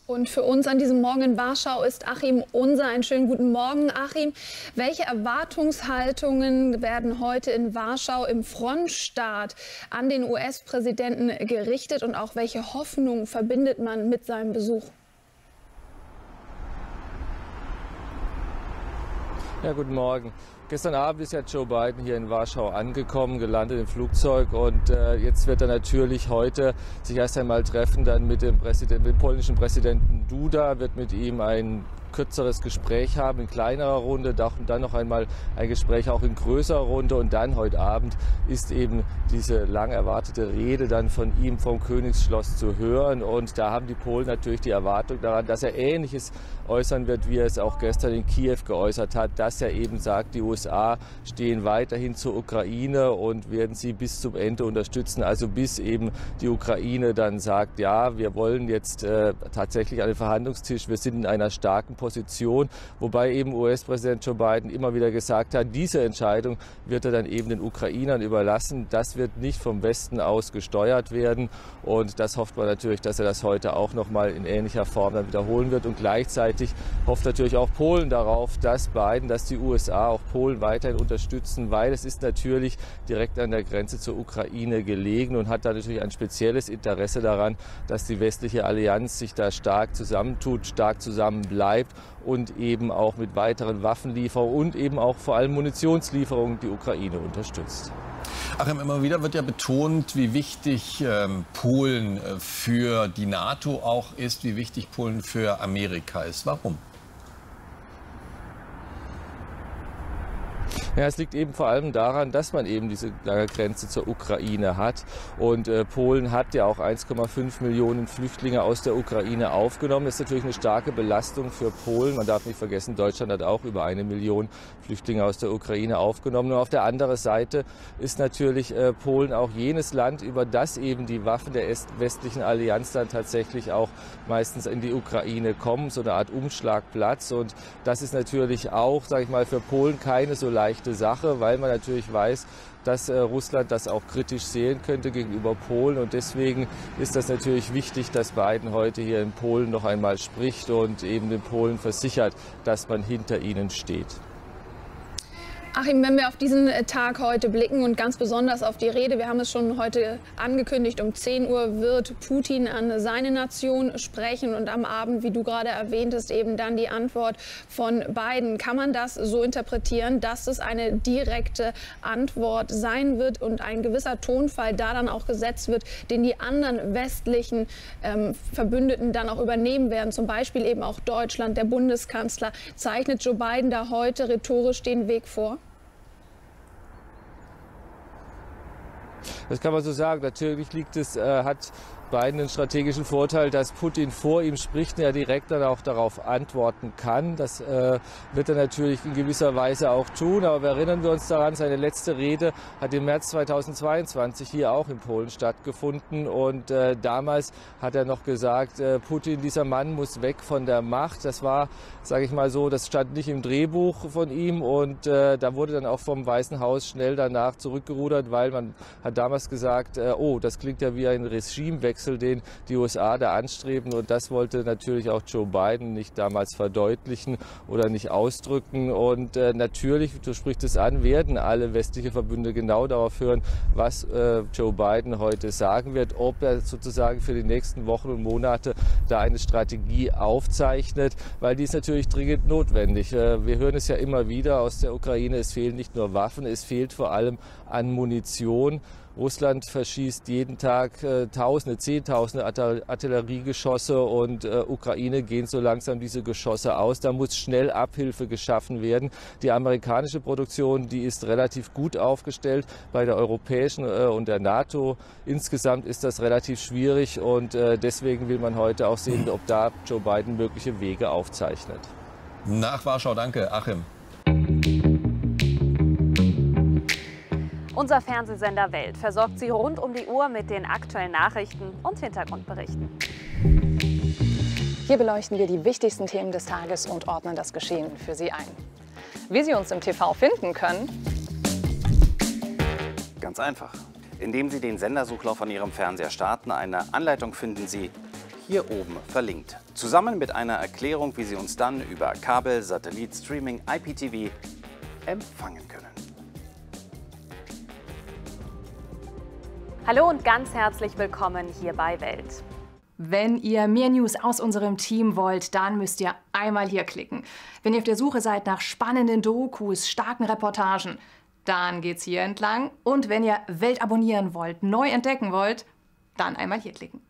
Und für uns an diesem Morgen in Warschau ist Achim Unser. Einen schönen guten Morgen, Achim. Welche Erwartungshaltungen werden heute in Warschau im Frontstaat an den US-Präsidenten gerichtet und auch welche Hoffnung verbindet man mit seinem Besuch? Ja, guten Morgen. Gestern Abend ist ja Joe Biden hier in Warschau angekommen, gelandet im Flugzeug und jetzt wird er natürlich heute sich erst einmal treffen dann mit dem polnischen Präsidenten Duda, wird mit ihm ein kürzeres Gespräch haben in kleinerer Runde, dann noch einmal ein Gespräch auch in größerer Runde und dann heute Abend ist eben diese lang erwartete Rede dann von ihm vom Königsschloss zu hören und da haben die Polen natürlich die Erwartung daran, dass er Ähnliches äußern wird, wie er es auch gestern in Kiew geäußert hat, dass er eben sagt, die USA stehen weiterhin zur Ukraine und werden sie bis zum Ende unterstützen, also bis eben die Ukraine dann sagt, ja, wir wollen jetzt tatsächlich an den Verhandlungstisch, wir sind in einer starken Position, wobei eben US-Präsident Joe Biden immer wieder gesagt hat, diese Entscheidung wird er dann eben den Ukrainern überlassen. Das wird nicht vom Westen aus gesteuert werden und das hofft man natürlich, dass er das heute auch noch mal in ähnlicher Form dann wiederholen wird und gleichzeitig hofft natürlich auch Polen darauf, dass die USA auch Polen weiterhin unterstützen, weil es ist natürlich direkt an der Grenze zur Ukraine gelegen und hat da natürlich ein spezielles Interesse daran, dass die westliche Allianz sich da stark zusammentut, stark zusammenbleibt und eben auch mit weiteren Waffenlieferungen und eben auch vor allem Munitionslieferungen die Ukraine unterstützt. Achim, immer wieder wird ja betont, wie wichtig Polen für die NATO auch ist, wie wichtig Polen für Amerika ist. Warum? Ja, es liegt eben vor allem daran, dass man eben diese lange Grenze zur Ukraine hat. Und Polen hat ja auch 1,5 Millionen Flüchtlinge aus der Ukraine aufgenommen. Das ist natürlich eine starke Belastung für Polen. Man darf nicht vergessen, Deutschland hat auch über 1 Million Flüchtlinge aus der Ukraine aufgenommen. Und auf der anderen Seite ist natürlich Polen auch jenes Land, über das eben die Waffen der westlichen Allianz dann tatsächlich auch meistens in die Ukraine kommen. So eine Art Umschlagplatz. Und das ist natürlich auch, sage ich mal, für Polen keine so leichte Sache, weil man natürlich weiß, dass Russland das auch kritisch sehen könnte gegenüber Polen. Und deswegen ist das natürlich wichtig, dass Biden heute hier in Polen noch einmal spricht und eben den Polen versichert, dass man hinter ihnen steht. Achim, wenn wir auf diesen Tag heute blicken und ganz besonders auf die Rede, wir haben es schon heute angekündigt, um 10 Uhr wird Putin an seine Nation sprechen und am Abend, wie du gerade erwähntest, eben dann die Antwort von Biden. Kann man das so interpretieren, dass es eine direkte Antwort sein wird und ein gewisser Tonfall da dann auch gesetzt wird, den die anderen westlichen Verbündeten dann auch übernehmen werden, zum Beispiel eben auch Deutschland, der Bundeskanzler. Zeichnet Joe Biden da heute rhetorisch den Weg vor? Das kann man so sagen. Natürlich hat Biden einen strategischen Vorteil, dass Putin vor ihm spricht und er direkt dann auch darauf antworten kann. Das wird er natürlich in gewisser Weise auch tun. Aber erinnern wir uns daran, seine letzte Rede hat im März 2022 hier auch in Polen stattgefunden. Und damals hat er noch gesagt, Putin, dieser Mann muss weg von der Macht. Das war, sage ich mal so, das stand nicht im Drehbuch von ihm. Und da wurde dann auch vom Weißen Haus schnell danach zurückgerudert, weil man hat damals gesagt, oh, das klingt ja wie ein Regimewechsel, den die USA da anstreben. Und das wollte natürlich auch Joe Biden nicht damals verdeutlichen oder nicht ausdrücken. Und natürlich, du sprichst es an, werden alle westliche Verbünde genau darauf hören, was Joe Biden heute sagen wird, ob er sozusagen für die nächsten Wochen und Monate da eine Strategie aufzeichnet, weil die ist natürlich dringend notwendig. Wir hören es ja immer wieder aus der Ukraine, es fehlen nicht nur Waffen, es fehlt vor allem an Munition. Russland verschießt jeden Tag Zehntausende Artilleriegeschosse und Ukraine gehen so langsam diese Geschosse aus. Da muss schnell Abhilfe geschaffen werden. Die amerikanische Produktion, die ist relativ gut aufgestellt. Bei der europäischen und der NATO insgesamt ist das relativ schwierig und deswegen will man heute auch sehen, ob da Joe Biden mögliche Wege aufzeichnet. Nach Warschau, danke, Achim. Unser Fernsehsender Welt versorgt Sie rund um die Uhr mit den aktuellen Nachrichten und Hintergrundberichten. Hier beleuchten wir die wichtigsten Themen des Tages und ordnen das Geschehen für Sie ein. Wie Sie uns im TV finden können? Ganz einfach. Indem Sie den Sendersuchlauf an Ihrem Fernseher starten, eine Anleitung finden Sie hier oben verlinkt. Zusammen mit einer Erklärung, wie Sie uns dann über Kabel, Satellit, Streaming, IPTV empfangen können. Hallo und ganz herzlich willkommen hier bei Welt. Wenn ihr mehr News aus unserem Team wollt, dann müsst ihr einmal hier klicken. Wenn ihr auf der Suche seid nach spannenden Dokus, starken Reportagen, dann geht's hier entlang. Und wenn ihr Welt abonnieren wollt, neu entdecken wollt, dann einmal hier klicken.